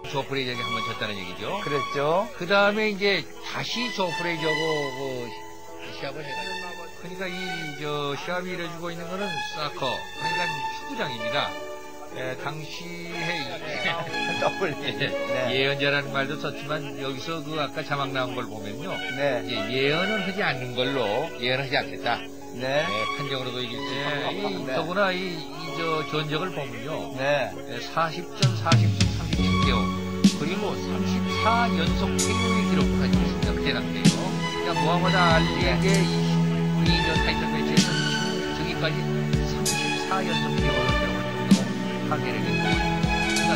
조 프레이저에게 한번 졌다는 얘기죠. 그랬죠. 그 다음에 이제 다시 조 프레이저하고 시합을 해가지고. 그러니까 시합이 이루어지고 있는 거는 사커, 그러니까 축구장입니다. 당시에 예언자라는 말도 썼지만 여기서 아까 자막 나온 걸 보면요. 네. 예언은 하지 않는 걸로 예언하지 않겠다. 네. 판정으로도 이기지. 더구나 전적을 보면요. 네. 40전, 37KO. 그리고 34연속 KO의 기록을 가지고 있습니다. 그때 당시에요. 그러니까 무하마드 알리에게 22년 타이틀 매치에서 저기까지 34연속 KO를 기록할 정도로 파괴력이 있고. 그러니까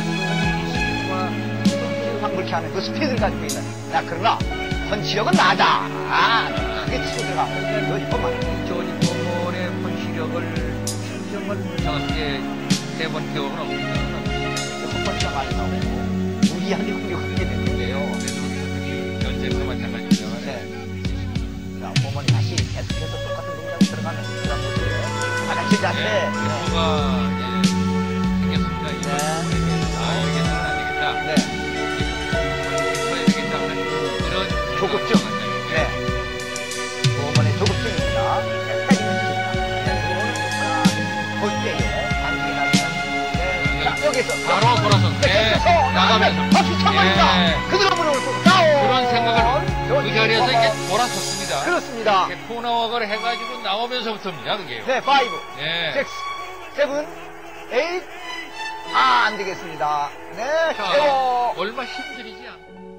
스피드 황불케 하는 그 스피드를 가지고 있는. 그러나 펀치력은 나다. 크게 치고 들어가. 조지 포먼. 조지 포먼의 펀치력을 정말 정확하게 3번 기억은 없습니다. 펀치가 많이 나오고 무리하게 공격하게 되는데요. 그래도 연습도 마찬가지입니다. 네. 자, 포먼이 다시 계속해서 똑같은 동작으로 들어가는 그런 모습에 하나씩 자세. 기포가 생겼습니다. 이렇게 해서는 안 되겠다. 네. 기포해야 되겠다 하는 이런 조급증. 네. 포먼의 조급증입니다. 때리는 칩니다. 볼 때에 당기게 나면 자, 여기서 바로 돌아서 나가면서 박수 쳐버린다. 그대로 물어올 수 그런 생각을 그 자리에서 이제 돌아섰습니다. 그렇습니다. 코너워크를 해가지고 나오면서부터입니다. 그게요. 네, 5, 6, 7, 8. 안 되겠습니다. 네, 자, 세워. 얼마 힘들이지 않고.